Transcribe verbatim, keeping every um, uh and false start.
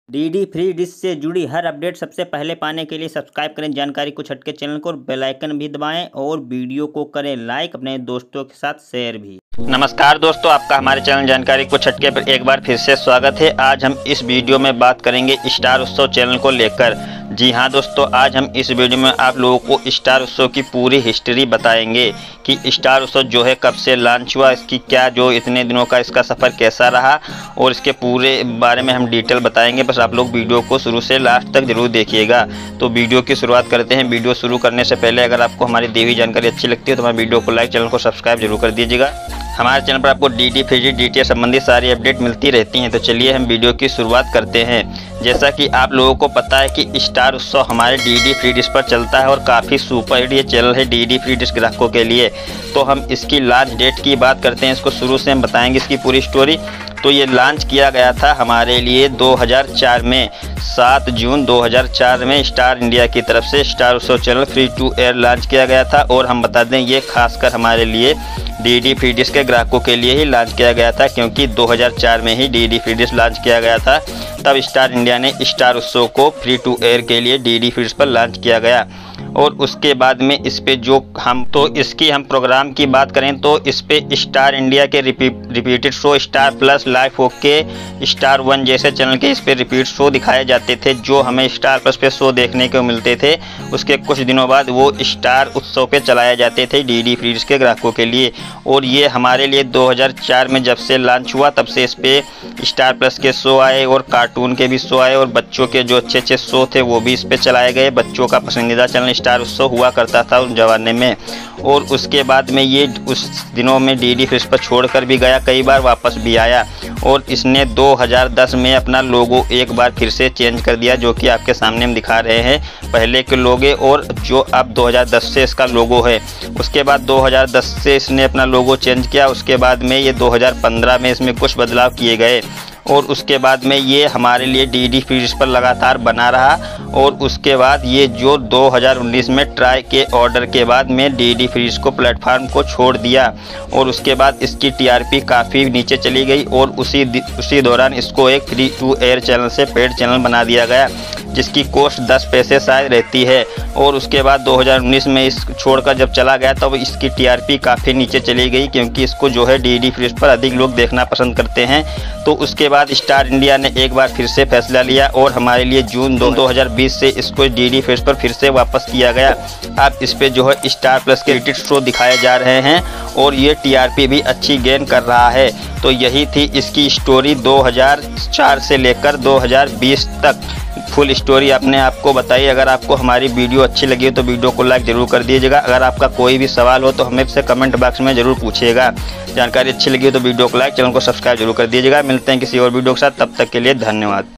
DD free dish से जुड़ी हर update सबसे पहले पाने के लिए सब्सक्राइब करें जानकारी कुछ हटके चैनल को और बेल आइकन भी दबाएं और वीडियो को करें लाइक, अपने दोस्तों के साथ शेयर भी। नमस्कार दोस्तों, आपका हमारे चैनल जानकारी कुछ हटके पर एक बार फिर से स्वागत है। आज हम इस वीडियो में बात करेंगे स्टार उत्सव चैनल को लेकर। जी हाँ दोस्तों, आज हम इस वीडियो में आप लोगों को स्टार उत्सव की पूरी हिस्ट्री बताएंगे कि स्टार उत्सव जो है कब से लॉन्च हुआ, इसकी क्या जो इतने दिनों का इसका सफ़र कैसा रहा और इसके पूरे बारे में हम डिटेल बताएंगे। बस आप लोग वीडियो को शुरू से लास्ट तक जरूर देखिएगा। तो वीडियो की शुरुआत करते हैं। वीडियो शुरू करने से पहले अगर आपको हमारी दी हुई जानकारी अच्छी लगती है तो हमारे वीडियो को लाइक, चैनल को सब्सक्राइब जरूर कर दीजिएगा। हमारे चैनल पर आपको डीडी फ्री डीटीएच संबंधी सारी अपडेट मिलती रहती हैं। तो चलिए हम वीडियो की शुरुआत करते हैं। जैसा कि आप लोगों को पता है कि स्टार उत्सव हमारे डीडी फ्री डिश पर चलता है और काफ़ी सुपर हिट ये चैनल है डीडी फ्री डिश ग्राहकों के लिए। तो हम इसकी लॉन्च डेट की बात करते हैं, इसको शुरू से हम बताएंगे इसकी पूरी स्टोरी। तो ये लॉन्च किया गया था हमारे लिए दो हज़ार चार में, सात जून दो हज़ार चार में स्टार इंडिया की तरफ से Star Utsav channel free to air launch किया गया था। और हम बता दें ये खासकर हमारे लिए डीडी फ्री डिश के ग्राहकों के लिए ही लॉन्च किया गया था, क्योंकि दो हज़ार चार में ही डीडी फ्री डिश लॉन्च किया गया था। तब स्टार इंडिया ने स्टार उत्सव को फ्री टू एयर के लिए डीडी फ्री डिश पर लॉन्च किया गया। और उसके बाद में इस पे जो हम तो इसकी हम प्रोग्राम की बात करें तो इस पे स्टार इंडिया के repeated show, Star Plus, Life OK, Star One जैसे चैनल के इस पे रिपीट शो दिखाए जाते थे, जो हमें स्टार प्लस पे शो देखने को मिलते थे। उसके कुछ दिनों बाद वो स्टार उत्सव पे चलाए जाते थे डीडी फ्री डिश के ग्राहकों के लिए। और ये हमारे लिए दो हज़ार चार में जब से लॉन्च हुआ तब से इस पे स्टार प्लस के शो आए और कार्टून के भी शो आए और बच्चों के जो अच्छे अच्छे शो थे वो भी इस पे चलाए गए। बच्चों का पसंदीदा चैनल स्टार उत्सव हुआ करता था उस जमाने में। और उसके बाद में ये उस दिनों में डीडी फ्री पर छोड़कर भी गया, कई बार वापस भी आया। और इसने दो हज़ार दस में अपना लोगो एक बार फिर से चेंज कर दिया, जो कि आपके सामने हम दिखा रहे हैं पहले के लोगो और जो अब दो हज़ार दस से इसका लोगो है। उसके बाद दो हज़ार दस से इसने अपना लोगो चेंज किया। उसके बाद में ये दो हज़ार पंद्रह में इसमें कुछ बदलाव किए गए और उसके बाद में ये हमारे लिए डीडी फ्री डिश पर लगातार बना रहा। और उसके बाद ये जो दो हज़ार उन्नीस में ट्राई के ऑर्डर के बाद में डीडी फ्री डिश को प्लेटफार्म को छोड़ दिया और उसके बाद इसकी टीआरपी काफ़ी नीचे चली गई और उसी उसी दौरान इसको एक फ्री टू एयर चैनल से पेड चैनल बना दिया गया, जिसकी कॉस्ट दस पैसे शायद रहती है। और उसके बाद दो हज़ार उन्नीस में इस छोड़कर जब चला गया तब तो इसकी टीआरपी काफ़ी नीचे चली गई, क्योंकि इसको जो है डीडी फ्री डिश पर अधिक लोग देखना पसंद करते हैं। तो उसके बाद स्टार इंडिया ने एक बार फिर से फैसला लिया और हमारे लिए जून दो हज़ार बीस से इसको डीडी फ्री डिश पर फिर से वापस किया गया। अब इस पे जो है स्टार प्लस के रिपीट शो दिखाए जा रहे हैं और ये टीआरपी भी अच्छी गेन कर रहा है। तो यही थी इसकी स्टोरी दो हज़ार चार से लेकर दो हज़ार बीस तक फुल स्टोरी आपने आपको बताई। अगर आपको हमारी वीडियो अच्छी लगी हो तो वीडियो को लाइक जरूर कर दीजिएगा। अगर आपका कोई भी सवाल हो तो हमें से कमेंट बॉक्स में जरूर पूछिएगा। जानकारी अच्छी लगी हो तो वीडियो को लाइक, चैनल को सब्सक्राइब जरूर कर दीजिएगा। मिलते हैं किसी और वीडियो के साथ, तब तक के लिए धन्यवाद।